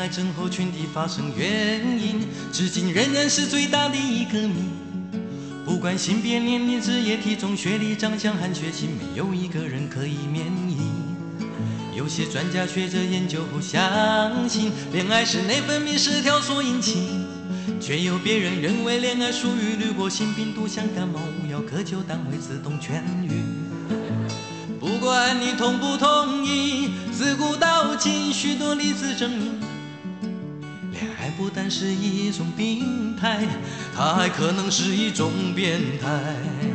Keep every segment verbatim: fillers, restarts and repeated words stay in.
爱症候群的发生原因，至今仍然是最大的一个谜。不管性别、年龄、职业、体重、学历、长相和血型，没有一个人可以免疫。有些专家学者研究后相信，恋爱是内分泌失调所引起，却有别人认为恋爱属于滤过性病毒，像感冒无药可救，但会自动痊愈。不管你同不同意，自古到今许多例子证明，恋爱不但是一种病态，它还可能是一种变态。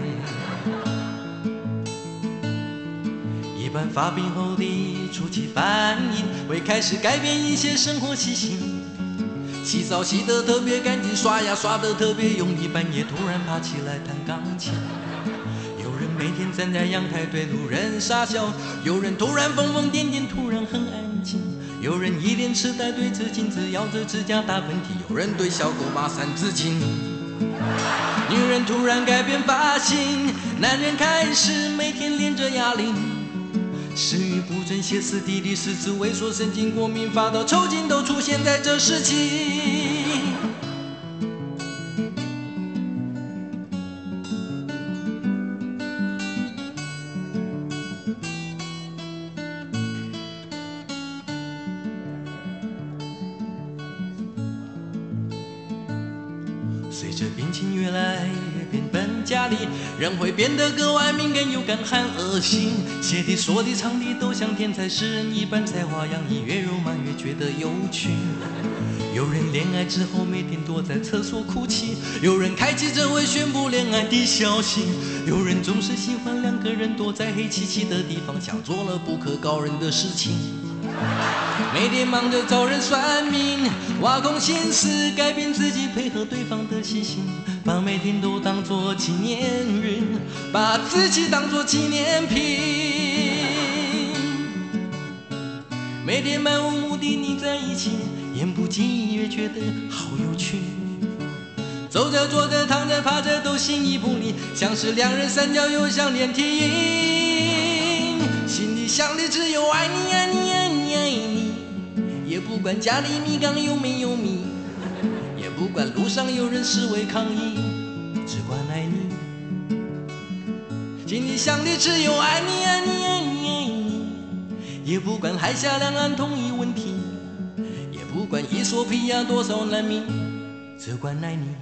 一般发病后的初期反应会开始改变一些生活习性，洗澡洗得特别干净，刷牙刷得特别用力，半夜突然爬起来弹钢琴。有人每天站在阳台对路人傻笑，有人突然疯疯癫癫，突然很安静。有人一脸痴呆对着镜子咬着指甲打喷嚏，有人对小狗骂三字经。女人突然改变发型，男人开始每天练着哑铃。食欲不振、歇斯底里、四肢萎缩、神经过敏、发抖、抽筋都出现在这时期。随着病情越来越变本加厉，人会变得格外敏感、有感和恶心。写的、说的、唱的都像天才诗人一般才华洋溢，越肉麻越觉得有趣。有人恋爱之后每天躲在厕所哭泣，有人开记者会宣布恋爱的消息，有人总是喜欢两个人躲在黑漆漆的地方，像做了不可告人的事情。每天忙着找人算命，挖空心思改变自己，配合对方的习性，把每天都当作纪念日，把自己当作纪念品。每天漫无目的腻在一起，言不及义越觉得好有趣。走着坐着躺着趴着都心意不离，像是两人三角又像连体婴，心里想的只有爱你爱你爱你爱你，也不管家里米缸有没有米，也不管路上有人示威抗议，只管爱你。心里想的只有爱你爱你爱你爱你，也不管海峡两岸统一问题，也不管伊索比亚多少难民，只管爱你。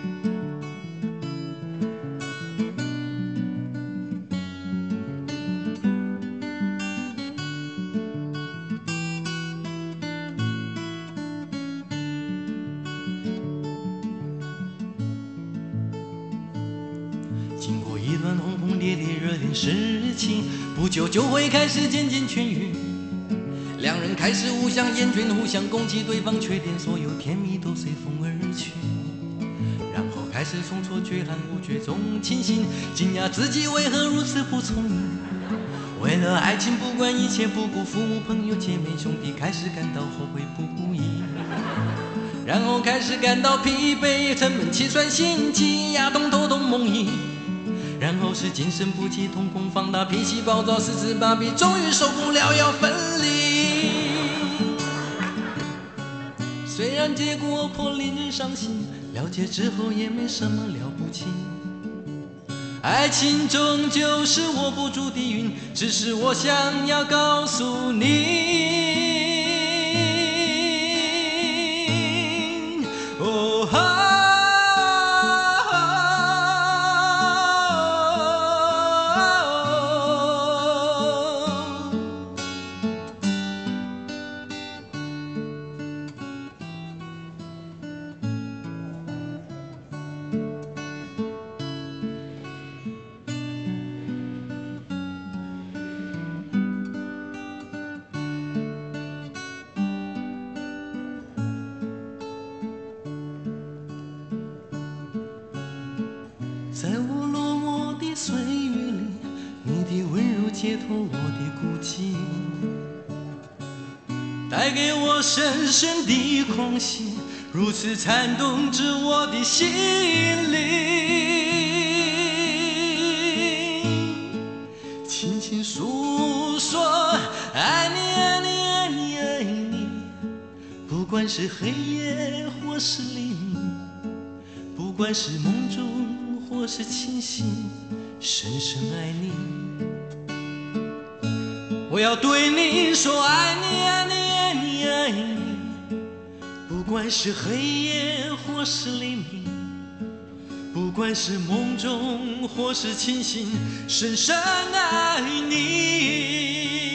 经过一段轰轰烈烈热恋时期，不久就会开始渐渐痊愈。两人开始互相厌倦，互相攻击对方缺点，所有甜蜜都随风而去。然后开始从错觉和无觉中清醒，惊讶自己为何如此不聪明。为了爱情不管一切，不顾父母朋友姐妹兄弟，开始感到后悔不已。然后开始感到疲惫，沉闷气喘心悸，牙痛头痛梦呓。然后是精神不济，瞳孔放大，脾气暴躁，四肢麻痹，终于受不了要分离。虽然结果颇令人伤心，了解之后也没什么了不起。爱情终究是握不住的云，只是我想要告诉你。哦哈。在我落寞的岁月里，你的温柔解脱我的孤寂，带给我深深的狂喜，如此颤动着我的心灵。轻轻诉说爱你爱你爱你爱你，不管管是黑夜或是黎明，不管是梦中或是清醒，深深爱你。我要对你说爱你爱你爱你爱你，不管是黑夜或是黎明，不管是梦中或是清醒，深深爱你。